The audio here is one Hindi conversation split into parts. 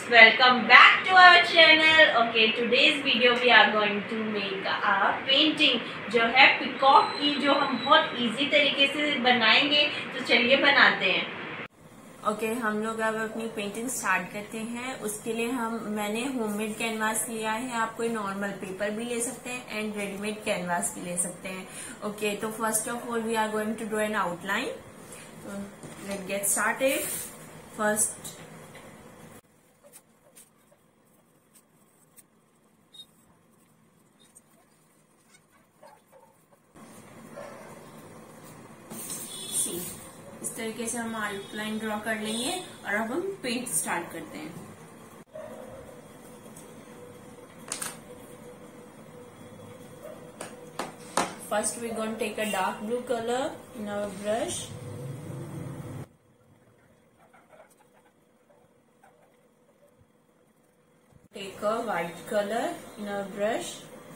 welcome back to our channel. Okay, today's video we are going to make a painting जो है पिकॉक की, जो हम बहुत इजी तरीके से बनाएंगे। तो चलिए बनाते हैं। ओके, हम लोग अब अपनी पेंटिंग स्टार्ट करते हैं। उसके लिए मैंने होममेड कैनवास लिया है। आप कोई नॉर्मल पेपर भी ले सकते हैं एंड रेडीमेड कैनवास भी ले सकते हैं। ओके, तो first of all we are going to draw an outline. Let's get started. First इस तरीके से हम आउटलाइन ड्रॉ कर लेंगे और अब हम पेंट स्टार्ट करते हैं। First we going take a dark blue colour in our brush. Take a white colour in our brush.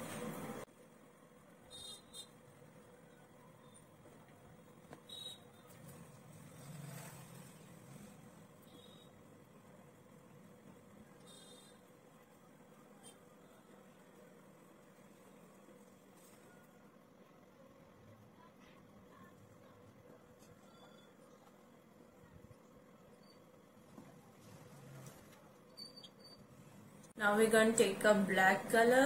Now we're going to take a black color.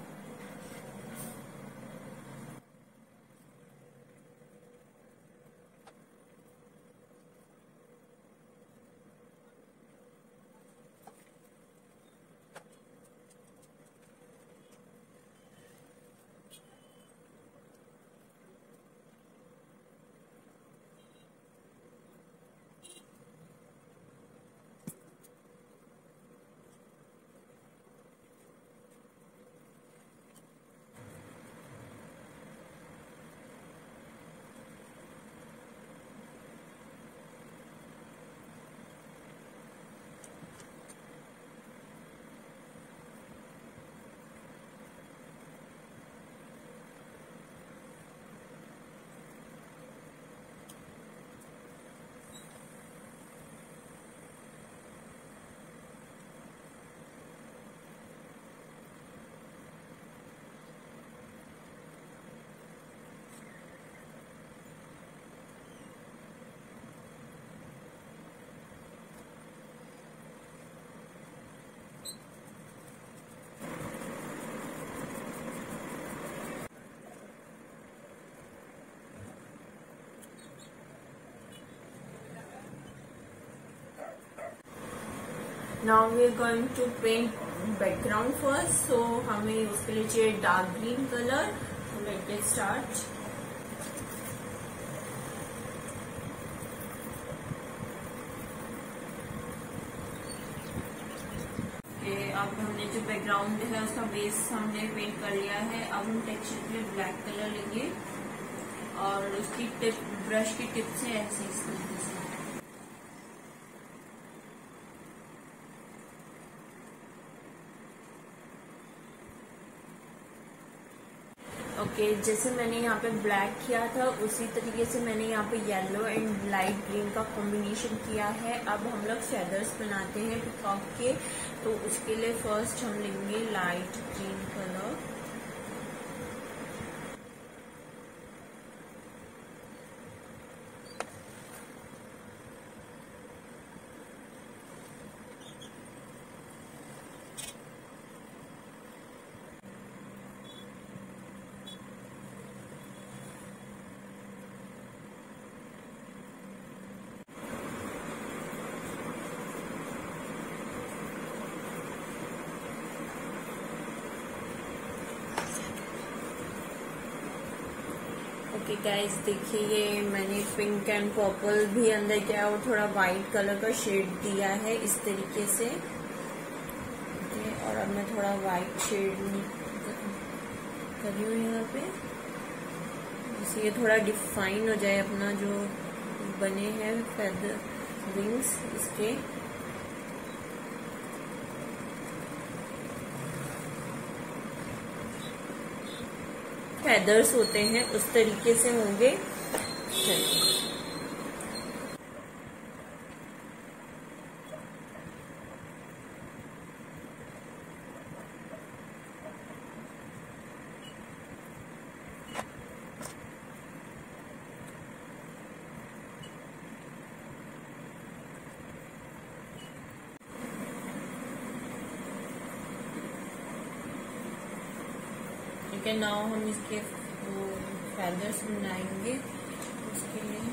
Now we are going to paint background first. So हमें उसके लिए चाहिए dark green colour. Let's get start. अब हमने जो बैकग्राउंड है उसका बेस हमने पेंट कर लिया है। अब हम टेक्सचर के लिए ब्लैक कलर लेंगे और उसकी टिप, ब्रश की टिप से ऐसे इस तरीके से। ओके, जैसे मैंने यहाँ पे ब्लैक किया था उसी तरीके से मैंने यहाँ पे येलो एंड लाइट ग्रीन का कॉम्बिनेशन किया है। अब हम लोग फेदर्स बनाते हैं पिकॉक के। तो उसके लिए फर्स्ट हम लेंगे light green colour. Okay guys, देखिए ये मैंने पिंक एंड पर्पल भी अंदर किया और थोड़ा वाइट कलर का शेड दिया है इस तरीके से। ओके, और अब मैं थोड़ा वाइट शेड कर रही हूँ यहाँ पे, जिससे ये थोड़ा डिफाइन हो जाए अपना जो बने हैं फेदर विंग्स इसके। फेदर्स होते हैं उस तरीके से होंगे। ठीक है, नाउ हम इसके फेदर्स बनाएंगे उसके लिए।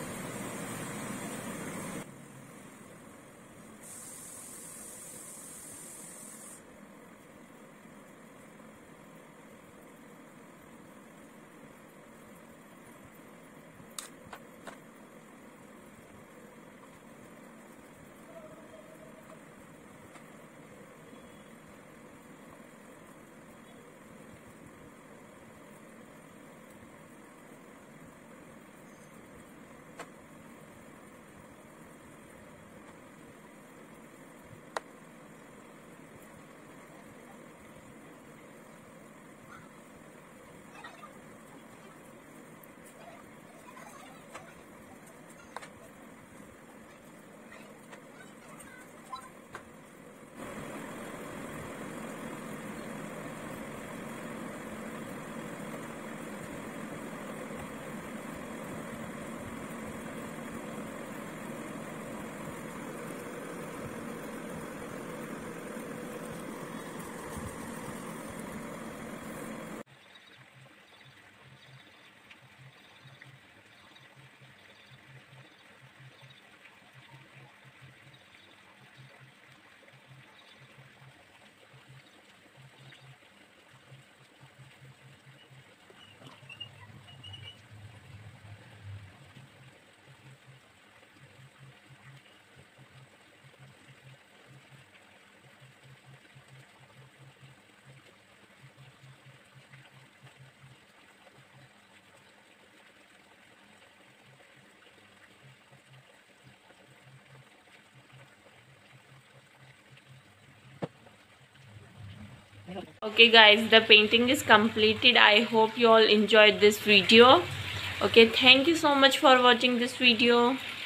Okay guys, the painting is completed. I hope you all enjoyed this video. Okay, thank you so much for watching this video.